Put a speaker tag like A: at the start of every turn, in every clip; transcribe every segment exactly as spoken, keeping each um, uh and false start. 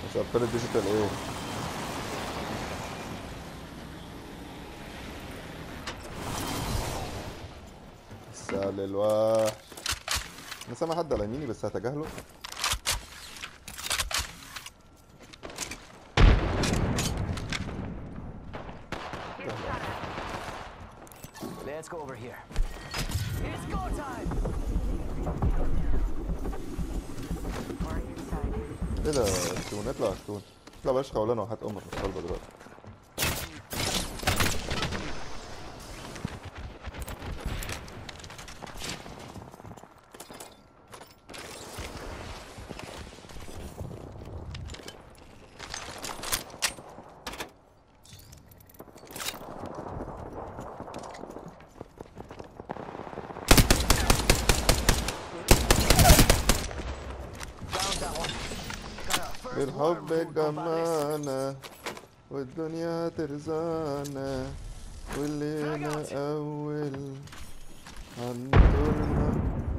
A: مش ابطال الديجيتال ايه؟ السهل الوحش. انا سامع حد على يميني بس هتجاهله.
B: Let's go over here. It's go time.
A: ايه ده؟ ستون اطلع ستون اطلع بلاش خولانه وحات امك مش طالبه دلوقتي. الحب جمعنا والدنيا ترزقنا والليلة أول هندورنا.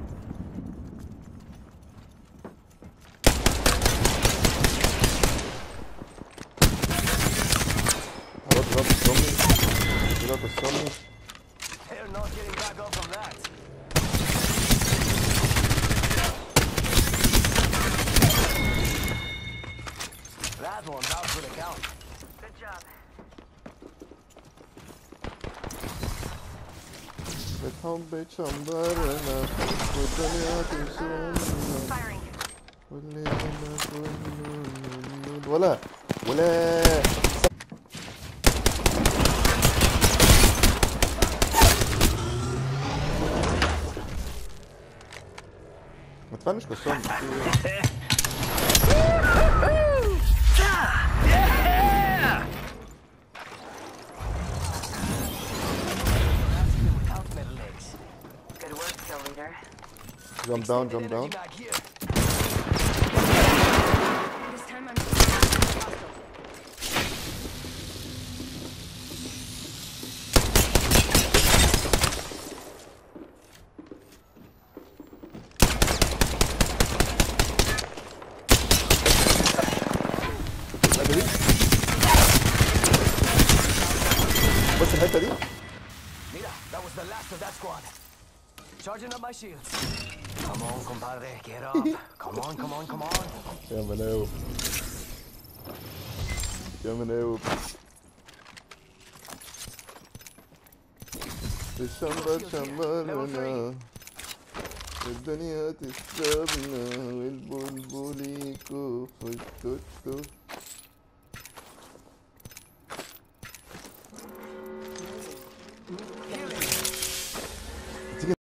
A: خلاص ضربت الصمي ضربت الصمي.
B: That one's out for the count.
C: Good job.
A: بالحب تشمبرنا والدنيا ترزقنا والليلة كله ولا ولا ما تفنش بالصمت. Jump down, jump down.
C: This time I'm
A: بص الحتة دي.
B: Mira, that was the last of that squad. Charging up my shields. Come on, compadre, get up. Come on, come on, come on.
A: يا مناوب يا مناوب. الشمبر شمبرنا الدنيا تشربنا والبلبل يكف التوت